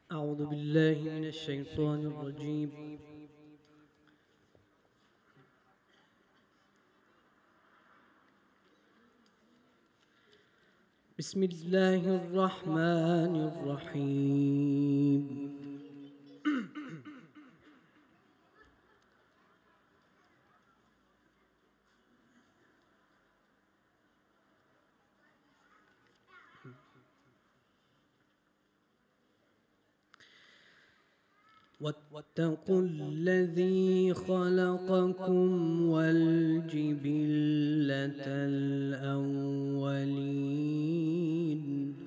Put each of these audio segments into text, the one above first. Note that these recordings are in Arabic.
أعوذ بالله من الشيطان الرجيم. بسم الله الرحمن الرحيم. واتقوا الذي خلقكم والجبلة الأولين.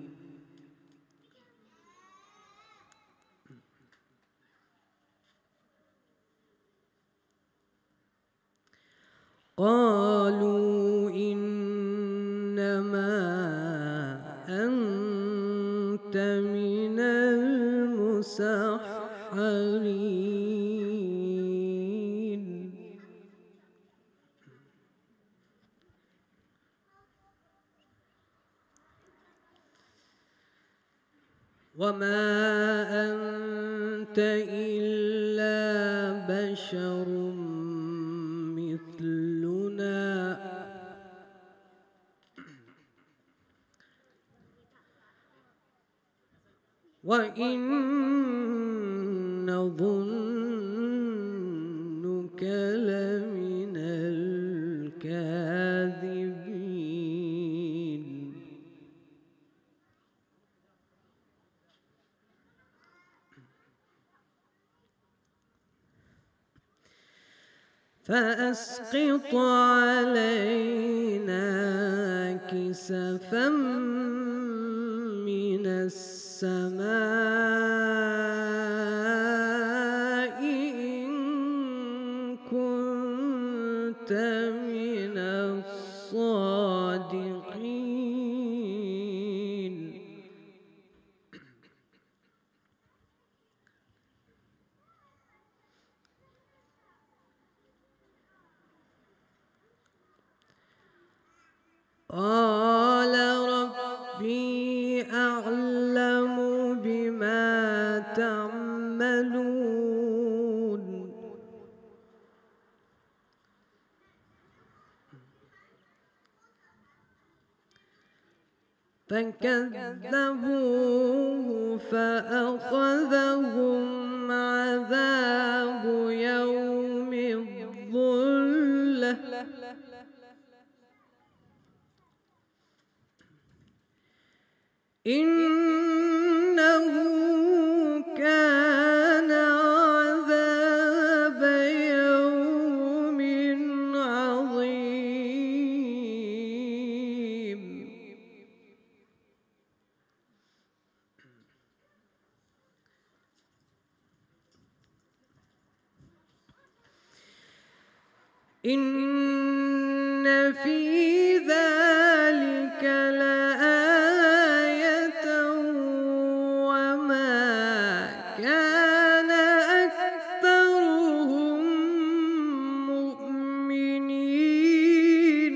قالوا إنما أنت من المسحرين. وما أنت إلا بشر مثلنا وإن نظنك لمن الكاذبين. فأسقط علينا كسفا من السماء إن كنت من الصادقين. قال ربي أعلم بما تعملون. فكذبوه فأخذهم عذاب يوم الظلة إنه كان عذاب يوم عظيم. إن في ذلك لآية وما كان أكثرهم مؤمنين.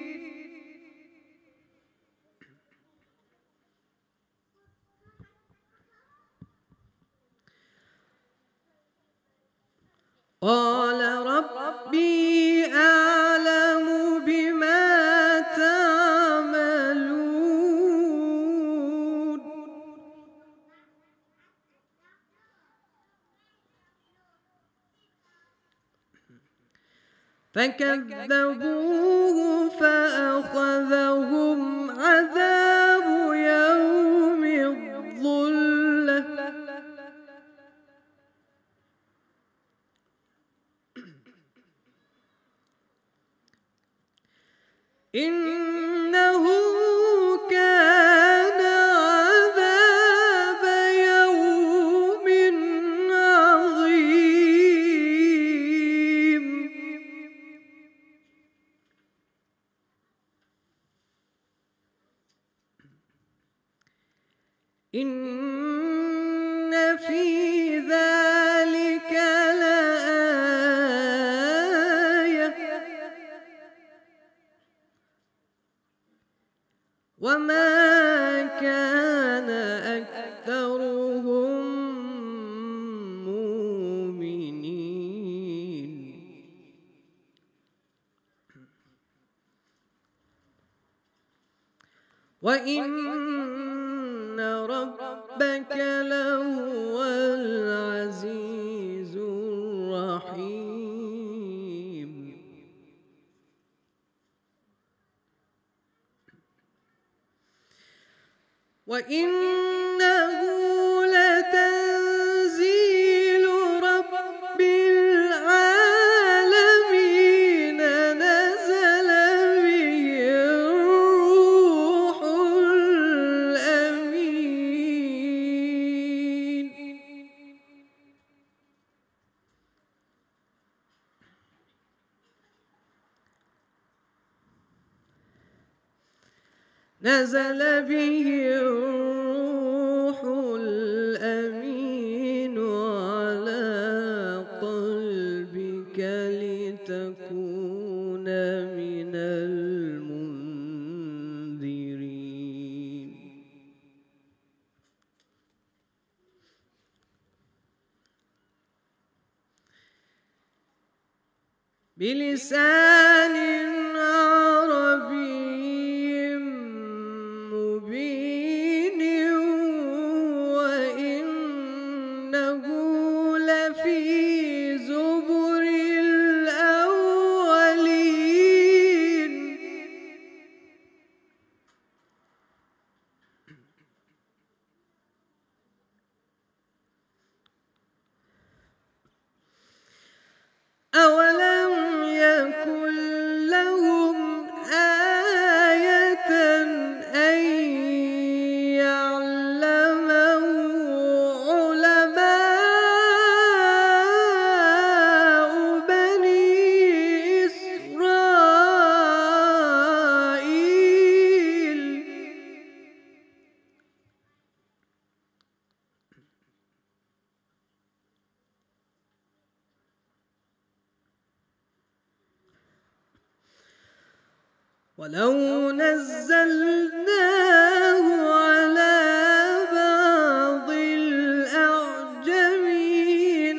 قال ربي أعلم بما تعملون. فكذبوه فأخذهم عذاب يوم الظلة إنه كان عذاب يوم عظيم. إن في ذلك لآية وما كان أكثرهم وإن ربك لهو العزيز الرحيم. وإنه لتنزيل رب العالمين نزل به الروح الأمين. نزل به الروح الأمين على قلبك لتكون من المنذرين. بلسان عربي مبين وإنه لفي زبر الأولين. أولم يكن لهم آية أن يعلمه علماء بني إسرائيل. ولو نزلناه على بعض الأعجمين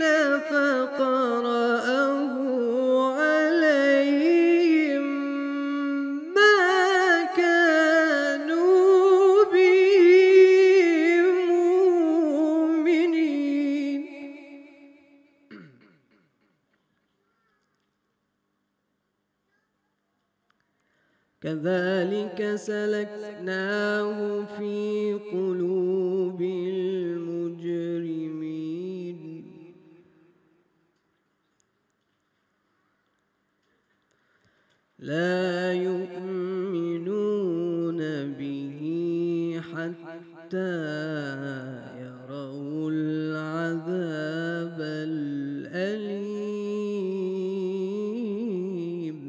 فقرأه عليهم ما كانوا به مؤمنين. كذلك سلكناه في قلوب المجرمين. لا يؤمنون به حتى يروا العذاب الأليم.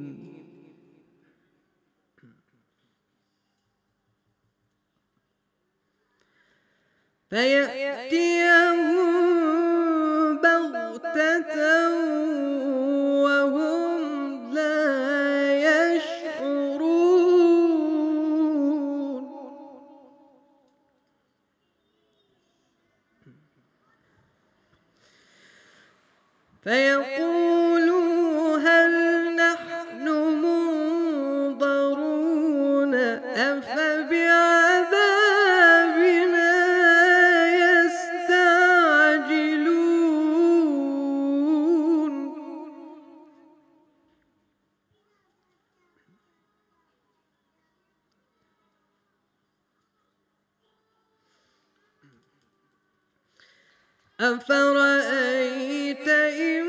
فيأتيهم بغتة وهم لا يشعرون. فيقولوا هل نحن منظرون أفبعذابنا يستعجلون. أفرأيت إن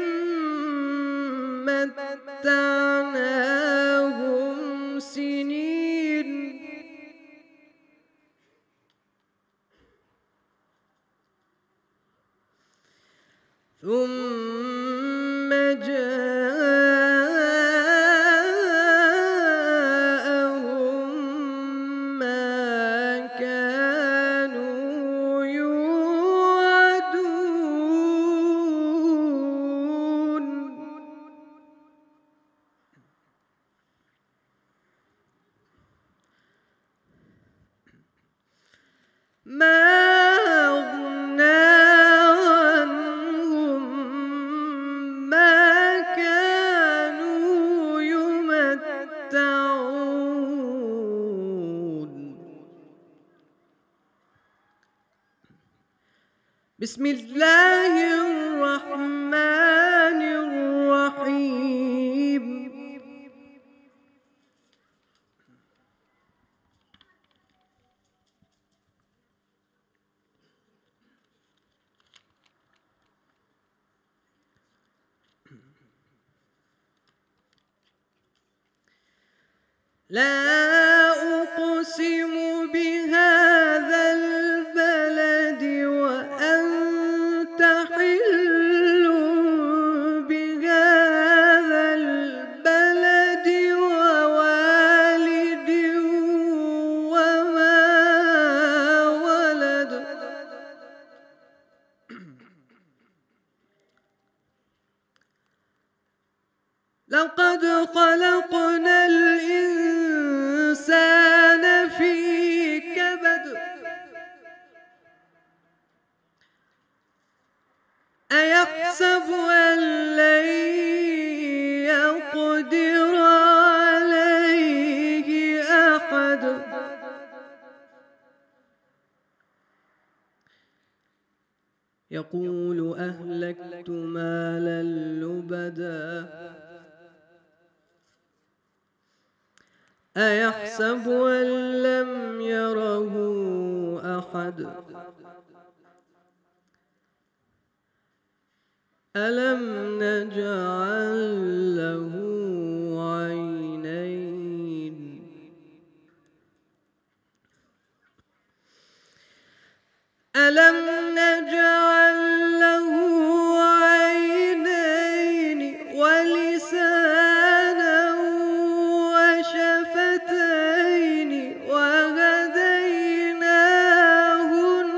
متعناهم سنين ثم جاءهم ما كانوا يوعدون. ما أغنى عنهم ما كانوا يمتعون. بسم الله الرحمن الرحيم. لا أقسم بهذا البلد وأنت حل بهذا البلد ووالد وما ولد. لقد خلقنا الإنسان في كبد. أيحسب أن لن يقدر عليه أحد. يقول أهلكت مالا لبدا. أيحسب أن لم يره أحد. ألم نجعل له عينين. ألم نجعل له عينين ولسانا وشفتين وهديناه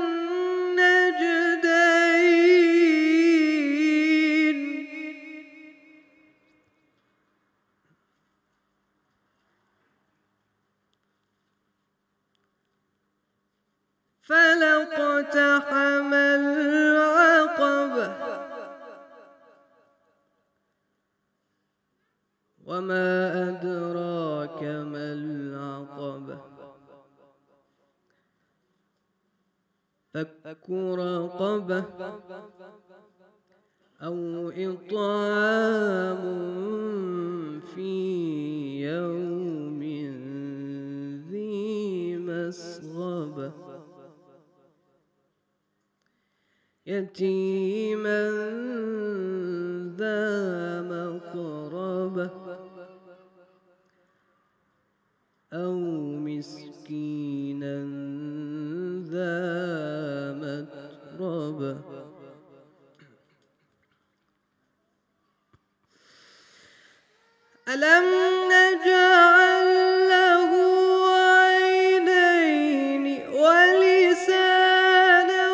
النجدين. فلا اقتحم العقبة وما أدراك ما العقبة. فك رقبة أو إطعام في يوم ذي مسغبة يتيما ذا مقربة أو مسكينا ذا متربة. ألم نجعل له عينين ولسانا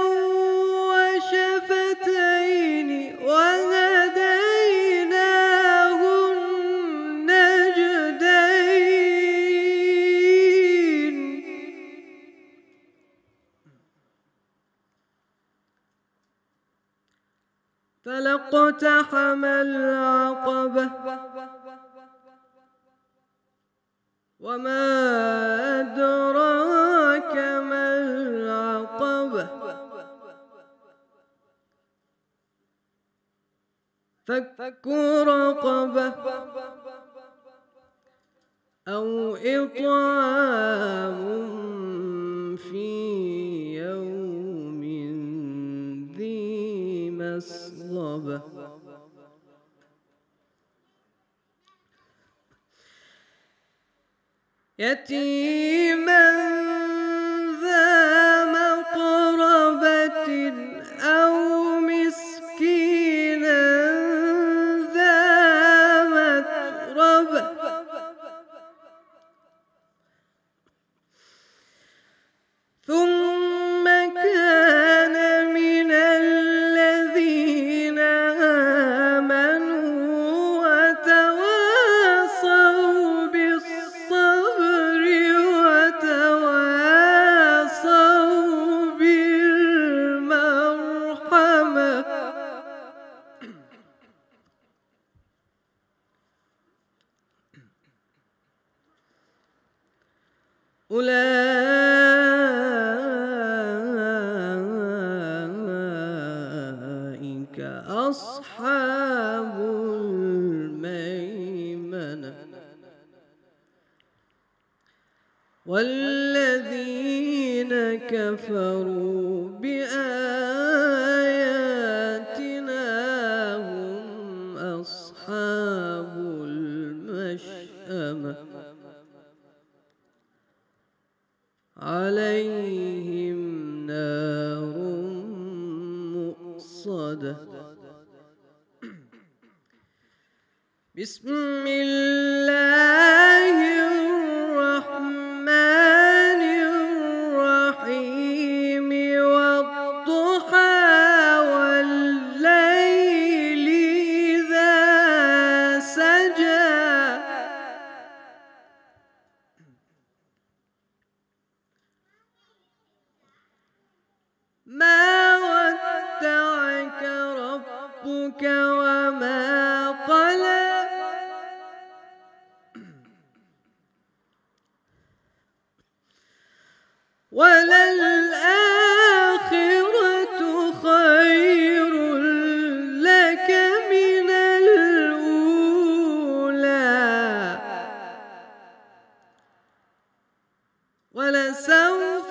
وشفتين وهديناه النجدين. فلا اقتحم العقبة وما أدراك ما العقبة. فك رقبة أو إطعام في يوم ذي مسغبة يتيما ذا مقربة أو مسكينا ذا متربة ثم كان من الذين آمنوا وتواصوا بالصبر وتواصوا بالمرحمة. أولئك والذين كفروا بآياتنا هم أصحاب المشأمة عليهم نار مؤصدة. بسم الله الرحمن الرحيم والضحى والليل إذا سجى ما ودعك ربك وما قلى وللآخرة خير لك من الأولى ولسوف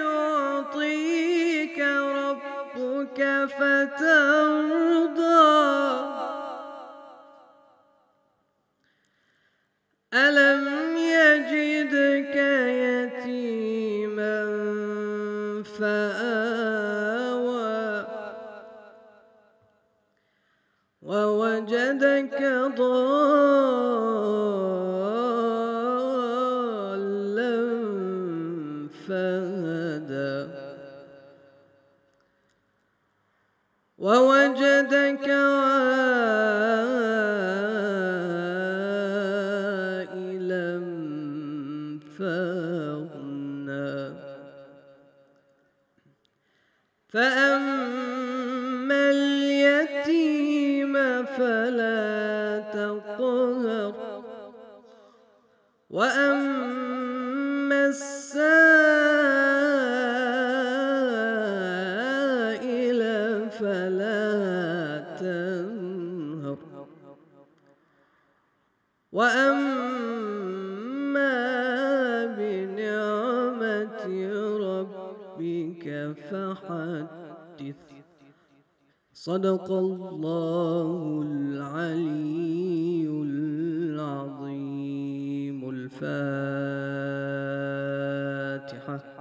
يعطيك ربك فترضى ألم يجدك يتيما فآوى ووجدك ضالا فهدى ووجدك عائلا فأغنى فأما اليتيم فلا تقهر وأما السائل فلا تنهر وأما بنعمة ربك فحدث. صدق الله العلي العظيم. الفاتحة.